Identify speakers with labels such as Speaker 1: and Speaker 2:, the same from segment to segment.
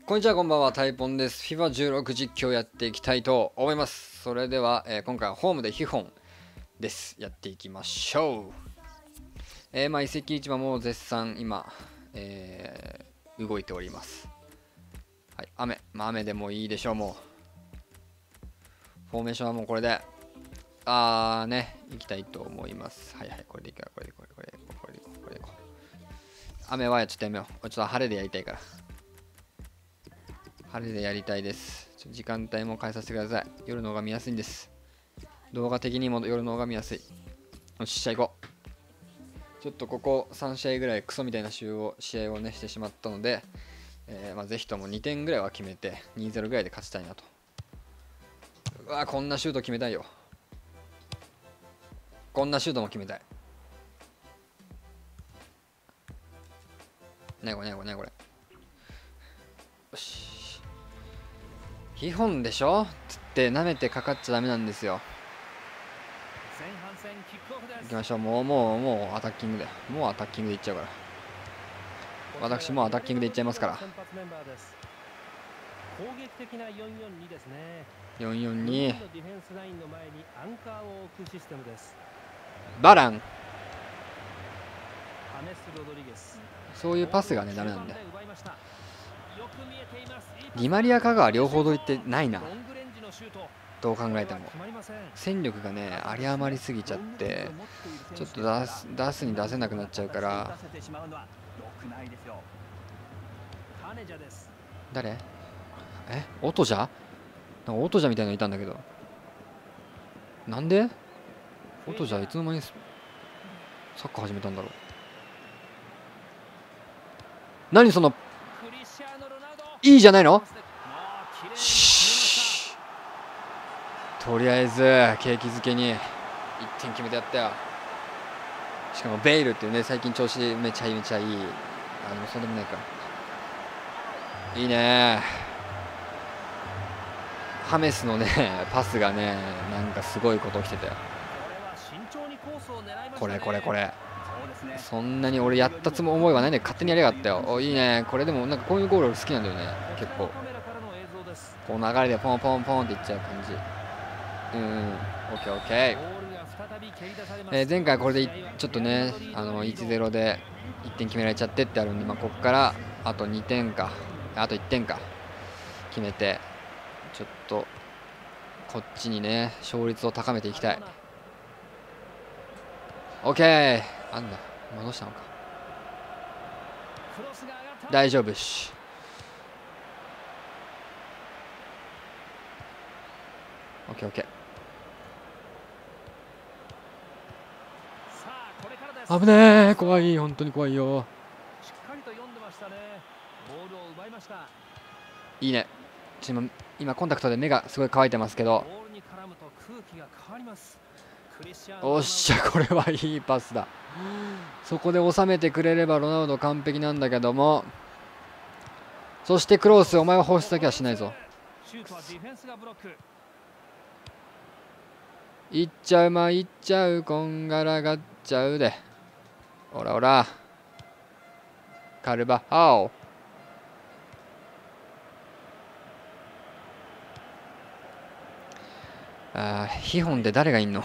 Speaker 1: こんにちは、こんばんは、タイポンです。FIFA16 実況やっていきたいと思います。それでは、今回はホームでヒホンです。やっていきましょう。移籍市場も絶賛今、動いております。はい、雨でもいいでしょう、もう。フォーメーションはもうこれで、行きたいと思います。はい、これでいくわ、これでいこう。雨はちょっとやめよう。ちょっと晴れでやりたいから。晴れでやりたいです。時間帯も変えさせてください。夜の方が見やすいんです。動画的にも夜の方が見やすい。よし、試合行こう。ちょっとここ3試合ぐらいクソみたいな試合をねしてしまったので、ぜひとも2点ぐらいは決めて 2-0 ぐらいで勝ちたいなと。うわ、こんなシュート決めたいよ。こんなシュートも決めたい。これ。よし。基本でしょつって舐めてかかっちゃダメなんですよ。行きましょう。もうアタッキングだよ。もうアタッキングでいっちゃうから。私もうアタッキングでいっちゃいますから。4-4-2。バラン。そういうパスがねダメなんで。ディマリア香川両方取りってないな。どう考えても戦力がね有り余りすぎちゃってちょっと出すに出せなくなっちゃうから。誰？オトジャ？なんかオトジャみたいなのいたんだけど、なんでオトジャいつの間にサッカー始めたんだろう。何そのいいじゃないの。とりあえず景気づけに1点決めてやったよ。しかもベイルっていうね最近調子めちゃいい。そうでもないか。いいね。ハメスのねパスがねなんかすごいこと起きてたよ。これそんなに俺やった思いはないんで勝手にやりやがったよ。いいね。これでもなんかこういうゴール好きなんだよね。結構こう流れでポンポンポンっていっちゃう感じ。オッケー。前回これでちょっとね1-0で1点決められちゃってってあるんで、ここからあと2点かあと1点か決めてちょっとこっちにね勝率を高めていきたい。オッケー。なんだ戻したのか。大丈夫し。オッケー。危ねえ。怖い。本当に怖いよ。いいね。今コンタクトで目がすごい乾いてますけど、おっしゃ、これはいいパスだ。そこで収めてくれればロナウド完璧なんだけども、そしてクロース、お前は放出だけはしないぞ。いっちゃうこんがらがっちゃうで。ほらカルバハオ。ヒホンで誰がいんの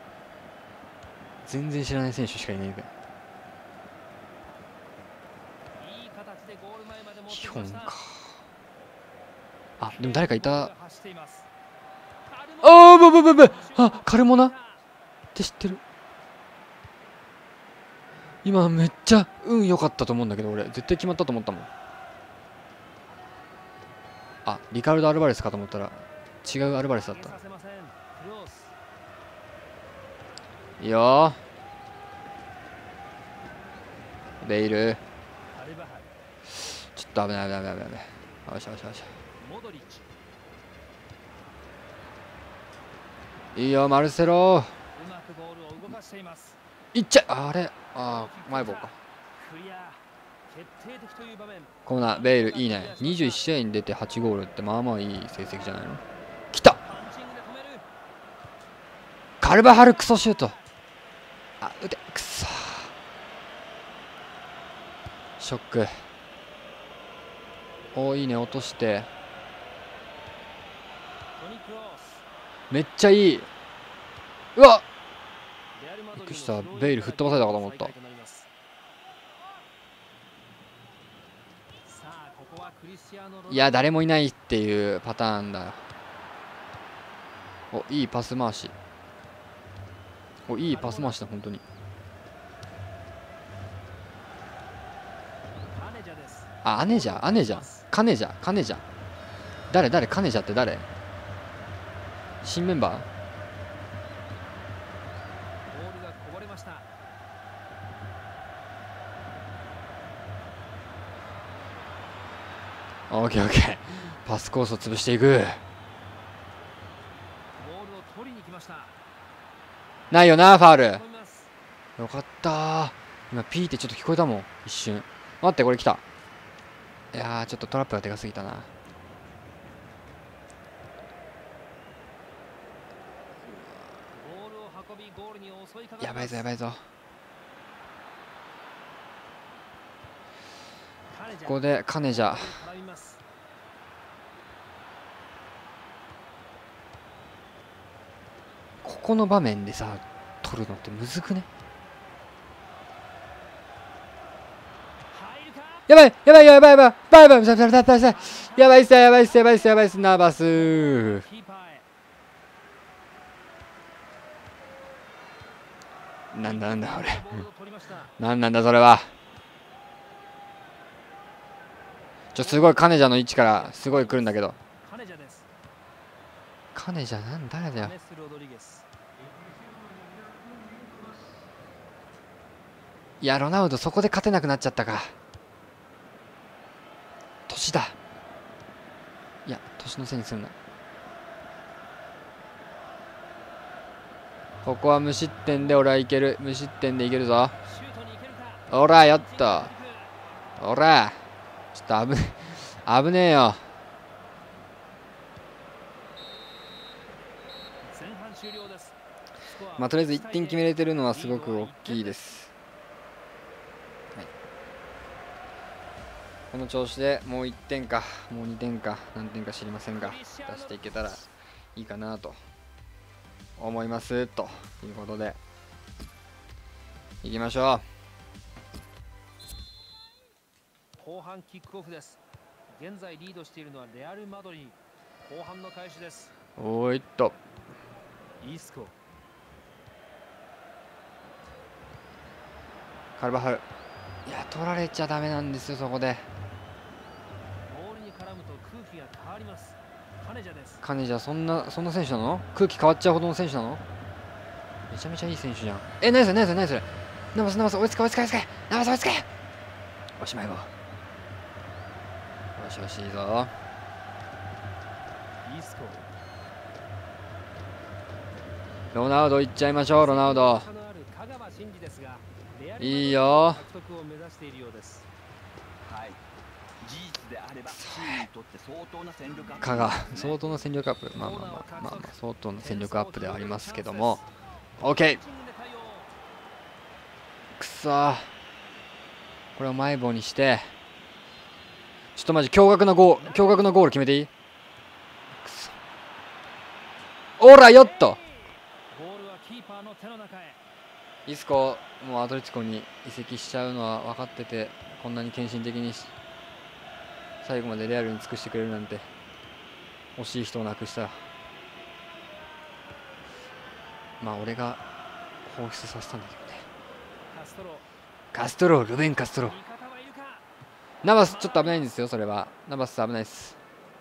Speaker 1: 全然知らない選手しかいないから。ヒホンか。でも誰かいた。カルモナって知ってる。今めっちゃ運良かったと思うんだけど、俺絶対決まったと思ったもん。リカルド・アルバレスかと思ったら違うアルバレスだった。いいよベイル。ちょっと危ない。よし。いいよマルセロ。いっちゃ前棒か。コーナーベイルいいね。21試合に出て8ゴールってまあまあいい成績じゃないの。来たカルバハルクソシュート。打てくそショック。 おーいいね、落として。めっちゃいい。うわっ、びっくりした。ベイル吹っ飛ばされたかと思った。いや、誰もいないっていうパターンだ。お、いいパス回し。お、いいパス回しだ、本当に。あ、アネジャ、アネジャ、カネジャ、カネジャ。誰、カネジャって誰？新メンバー？オッケーオッケー。パスコースを潰していく。ないよな、ファウル。よかったー。今ピーってちょっと聞こえたもん、一瞬。待って、これ来た。いやー、ちょっとトラップがでかすぎたな。やばいぞやばいぞ。ここでカネジャ。ここの場面でさ取るのってむずくね。やばいやばいやばいやばいやばいやばいやばいやばいやばいやばいやばいっすやばいっすやばいっすやばいっす。ナバスなんだこれなんだそれは。すごいカネジャの位置からすごい来るんだけど。カネジャ誰だよ。いやロナウドそこで勝てなくなっちゃったか。年だ。いや年のせいにするな。ここは無失点で俺はいける。無失点でいけるぞ。おらやった。おらちょっと危ねえよ。まあとりあえず1点決めれてるのはすごく大きいです、はい、この調子でもう1点かもう2点か何点か知りませんが出していけたらいいかなと思いますということでいきましょう。
Speaker 2: 後半キックオフです。現在リードしているのはレアル・マドリー。後半の開始です。
Speaker 1: おーいっと
Speaker 2: イスコ
Speaker 1: カルバハル。いや取られちゃダメなんですよそこで。
Speaker 2: ボールに絡むと空気が変わります。カネジャです。
Speaker 1: カネジャそんな選手なの？空気変わっちゃうほどの選手なの？めちゃめちゃいい選手じゃん。ナイスナイスナイス。ナバス追いつけ追いつけ追いつけ。ナバス追いつけ。おしまいは。よしよしいいぞ。
Speaker 2: イスコ
Speaker 1: ロナウドいっちゃいましょう。ロナウドいいよ。香川相当な戦力アップ。まあ相当な戦力アップではありますけども OK。 くそー、これを前棒にしてちょっとマジ驚愕のゴール決めていい？くそおらよっと。イスコもうアトレティコに移籍しちゃうのは分かっててこんなに献身的に最後までレアルに尽くしてくれるなんて惜しい人を亡くした。まあ俺が放出させたんだけどね。カストロルベン・カストロ。ナバスちょっと危ないんですよ。それはナバス危ないです。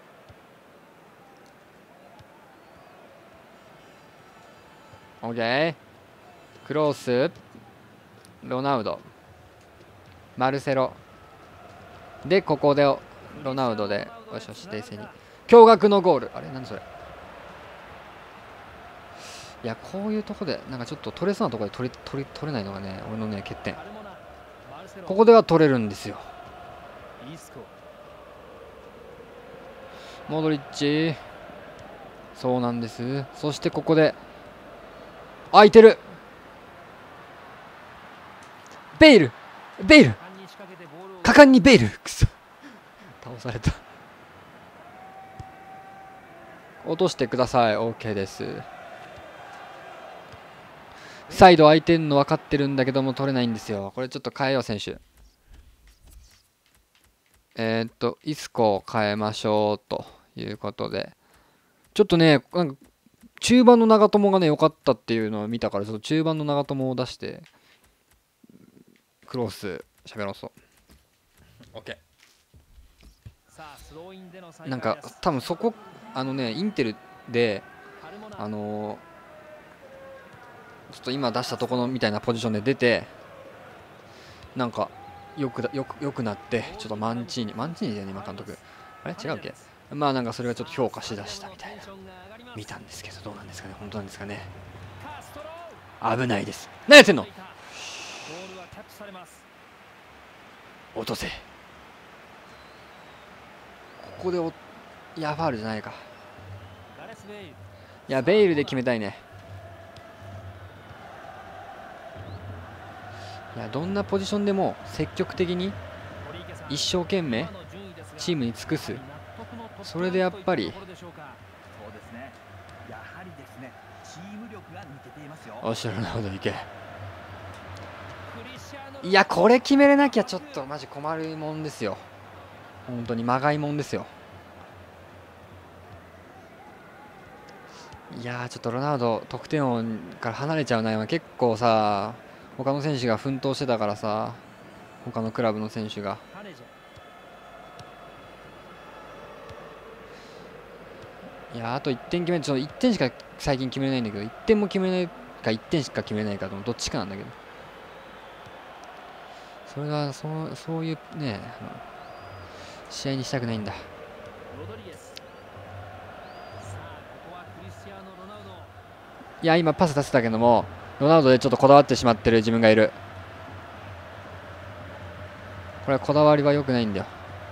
Speaker 1: オッケー。クロースロナウドマルセロでここでロナウドでよしよし冷静に驚愕のゴール。あれ何それ。いやこういうとこでなんかちょっと取れそうなところで取れないのがね俺のね欠点。ここでは取れるんですよ。モドリッチそうなんです。そしてここで空いてるベイル果敢にベイルくそ倒された落としてください。 OK です。サイド空いてんの分かってるんだけども取れないんですよ。これちょっと変えよう選手。イスコを変えましょうということで、ちょっとね、なんか中盤の長友がね良かったっていうのを見たから、ちょっと中盤の長友を出してクロスしゃべろう。そう OK。 なんか多分そこインテルでちょっと今出したところみたいなポジションで出て、なんかよくなって、ちょっとマンチーニだよね今監督。あれ違うっけ。まあなんかそれがちょっと評価しだしたみたいな見たんですけど、どうなんですかね、本当なんですかね。危ないです。何やってんの。落とせ。ここでいやファウルじゃないか。いやベイルで決めたいね。いやどんなポジションでも積極的に一生懸命チームに尽くす。それでやっぱりおっしゃるほどいけ。いやこれ決めれなきゃちょっとマジ困るもんですよ。本当にまがいもんですよ。いやちょっとロナウド得点王から離れちゃうな。今結構さ他の選手が奮闘してたからさ、他のクラブの選手が。いやあと1点決めて、ちょっと1点しか最近決めれないんだけど、1点も決めないか1点しか決めれないかどっちかなんだけど、それがそういうね試合にしたくないんだ。いや今パス出せたけどもロナウドでちょっとこだわってしまってる自分がいる。これはこだわりは良くないんだよ。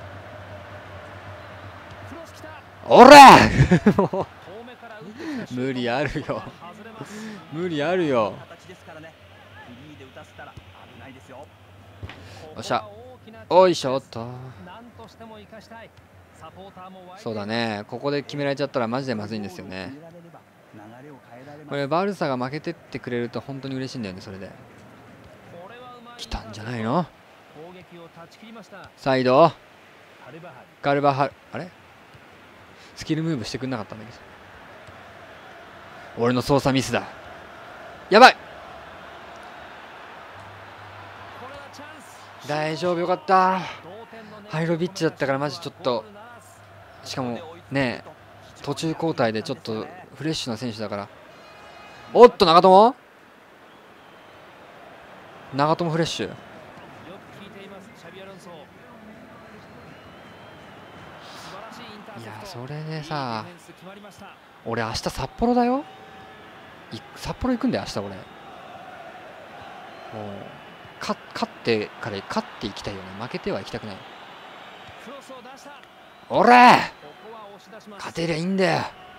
Speaker 1: おら無理あるよ無理あるよ。よっしゃ、おいしょっと。そうだね、ここで決められちゃったらマジでまずいんですよね。これバルサが負けてってくれると本当に嬉しいんだよね。それで来たんじゃないの。サイドガルバハル、あれスキルムーブしてくんなかったんだけど、俺の操作ミスだ。やばい、大丈夫、よかった。ハイロビッチだったからマジちょっと、しかもね途中交代でちょっとフレッシュな選手だから。おっと長友フレッシュ。いやそれでさ、俺明日札幌だよ。札幌行くんだよ明日俺。もう勝っていきたいよね。負けてはいきたくない。おら勝てりゃいいんだよ。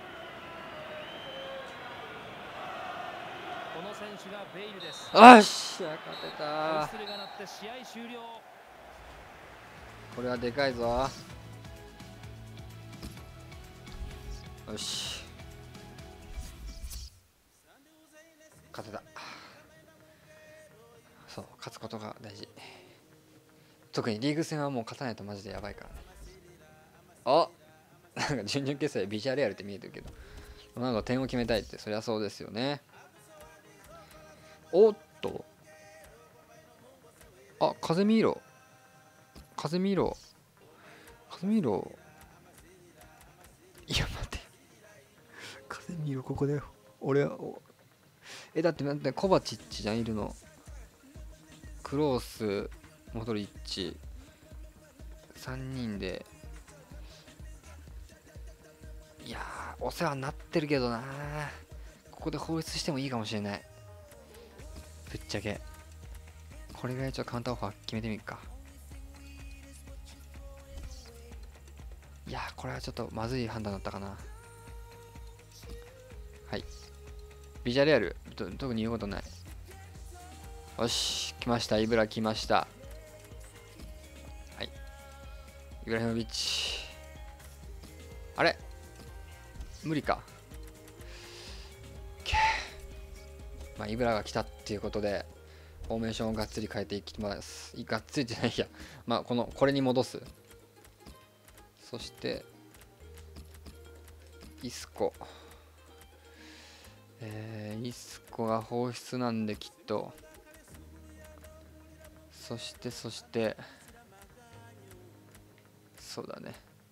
Speaker 1: よっしゃ勝てた。これはでかいぞ。よし勝てた。そう勝つことが大事。特にリーグ戦はもう勝たないとマジでやばいからね。あなんか準々決勝でビジャレアルって見えてるけど、なんか点を決めたいって、そりゃそうですよね。おっと、あ風見ろいや待って、風見ろここだよ。俺はだってコバチッチじゃんいるの。クロースモドリッチ3人で、いやお世話になってるけどな。ここで放出してもいいかもしれない。ぶっちゃけこれぐらいちょっとカウンターオファー決めてみるか。いやこれはちょっとまずい判断だったかな。はい、ビジャレアル特に言うことない。よし来ました、イブラ来ました。はい、イブラヒモビッチ、あれ無理か。まあ、イブラが来たっていうことで、フォーメーションをがっつり変えていきます。がっつりじゃないや。まあ、これに戻す。そして、イスコ。イスコが放出なんできっと。そして、そうだね。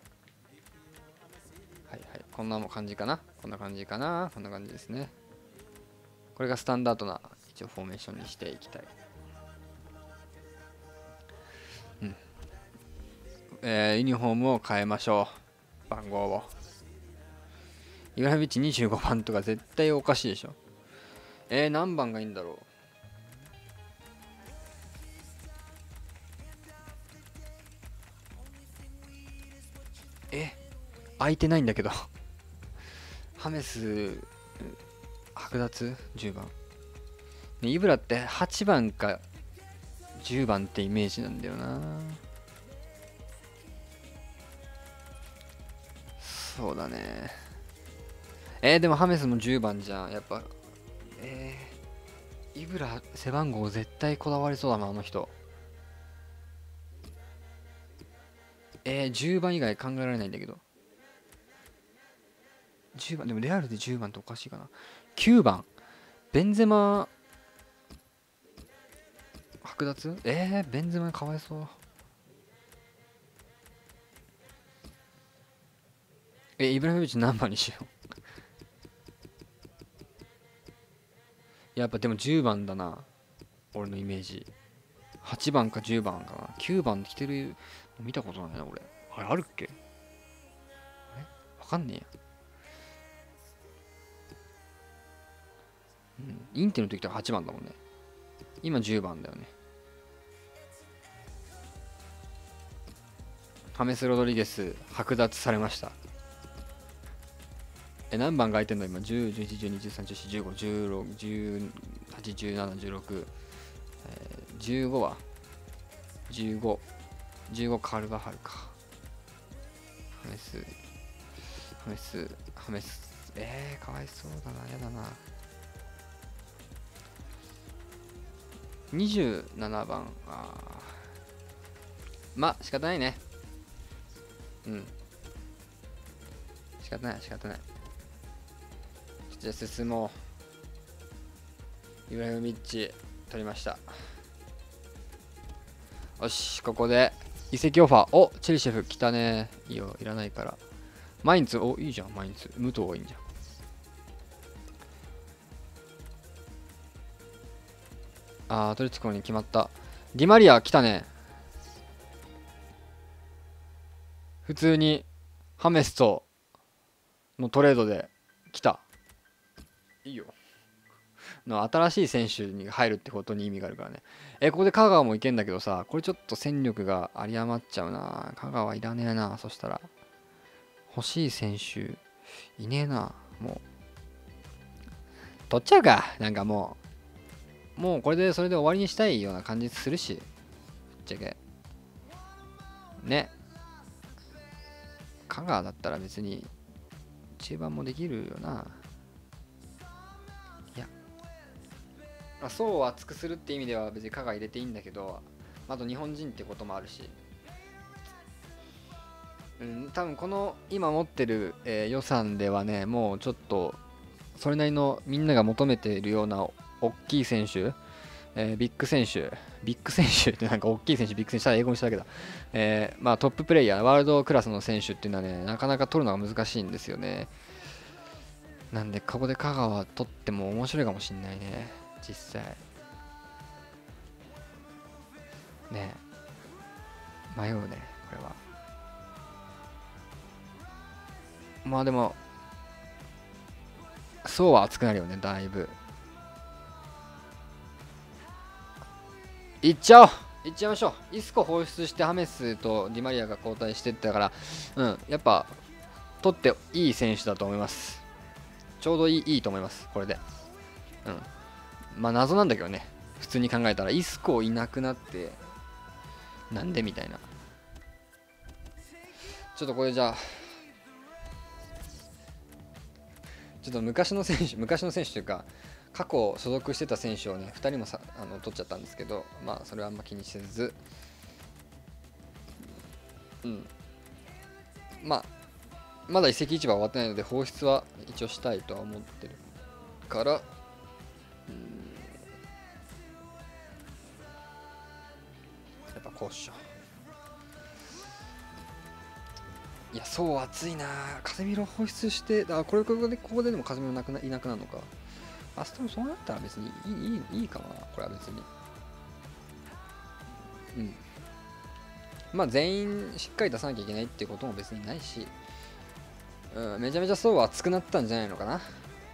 Speaker 1: はいはい。こんな感じかな。こんな感じですね。これがスタンダードな一応フォーメーションにしていきたい。うん。ユニフォームを変えましょう。番号を。イブラヒビッチ25番とか絶対おかしいでしょ。何番がいいんだろう。空いてないんだけど。ハメス、剥奪10番。ね、イブラって8番か10番ってイメージなんだよな。そうだね。でもハメスも10番じゃん。やっぱ、イブラ背番号絶対こだわりそうだな、あの人。10番以外考えられないんだけど。10番、でもレアルで10番っておかしいかな。9番、ベンゼマ、剥奪？ベンゼマかわいそう。イブラヒビッチ何番にしよう。やっぱでも10番だな。俺のイメージ。8番か10番かな。9番着てる見たことないな、俺。あれあるっけ？わかんねえや。インテの時とか8番だもんね。今10番だよね。ハメス・ロドリゲス剥奪されました。何番が空いてんの今？ 10、11、12、13、14、15、16、18、17、16、15は15カルバハルか。ハメスかわいそうだな。やだな。27番。まあ仕方ないね。仕方ない。じゃあ進もう。イブラヒモビッチ取りました。よし、ここで移籍オファー。チェリシェフ来たね。いいよ、いらないから。マインツ、いいじゃん、マインツ。武藤がいいんじゃん。アトレティコに決まった。ディマリア来たね。普通にハメスとのトレードで来た。いいよ。新しい選手に入るってことに意味があるからね。ここで香川もいけんだけどさ、これちょっと戦力が有り余っちゃうな。香川いらねえな。そしたら欲しい選手いねえな。もう取っちゃうか。なんかもうこれでそれで終わりにしたいような感じするし、ぶっちゃけね。香川だったら別に中盤もできるよな。いや、層を厚くするって意味では別に香川入れていいんだけど、あと日本人ってこともあるし、多分この今持ってる、予算ではね、もうちょっとそれなりのみんなが求めているような大きい選手、ビッグ選手ってなんか大きい選手、ビッグ選手、ただ英語にしただけだ。まあトッププレイヤー、ワールドクラスの選手っていうのはね、なかなか取るのが難しいんですよね。なんで、ここで香川取っても面白いかもしんないね、実際。ねえ、迷うね、これは。まあでも、そうは熱くなるよね、だいぶ。いっちゃいましょう。イスコ放出してハメスとディマリアが交代してったから、やっぱ取っていい選手だと思います。ちょうどいいと思います、これで。まあ謎なんだけどね、普通に考えたらイスコいなくなってなんでみたいな。ちょっとこれじゃあちょっと昔の選手というか過去所属してた選手をね2人も取っちゃったんですけど、まあそれはあんま気にせず、まあまだ移籍市場は終わってないので放出は一応したいとは思ってるから、やっぱこうっしょ。いや、そう熱いな。カゼミロ放出して、ここででもカゼミロいなくなるのか。そうなったら別にいいかな、これは別に。まあ全員しっかり出さなきゃいけないっていうことも別にないし、めちゃめちゃ層は厚くなったんじゃないのかな。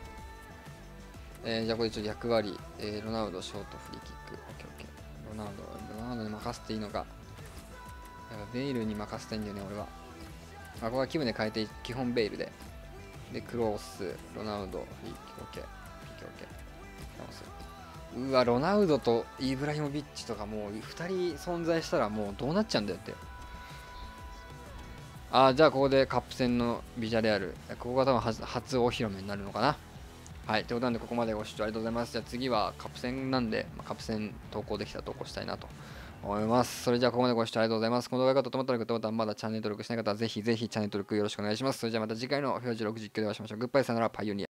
Speaker 1: じゃあこれちょっと役割、ロナウドショートフリーキック、ロナウドに任せていいのか。ベイルに任せたいんだよね、俺は。ここは気分で変えて、基本ベイルで。で、クロース、ロナウド、フリーキック、OK。うわ、ロナウドとイブラヒモビッチとかもう2人存在したらもうどうなっちゃうんだよって。じゃあここでカップ戦のビジャレアル。ここが多分初お披露目になるのかな。はい。ということなんで、ここまでご視聴ありがとうございます。じゃあ次はカップ戦なんで、カップ戦投稿できたら投稿したいなと思います。それじゃあここまでご視聴ありがとうございます。この動画が良かったと思ったらグッドボタン、まだチャンネル登録しない方はぜひぜひチャンネル登録よろしくお願いします。それじゃあまた次回の表示6実況でお会いしましょう。グッバイさよなら、パイオニア。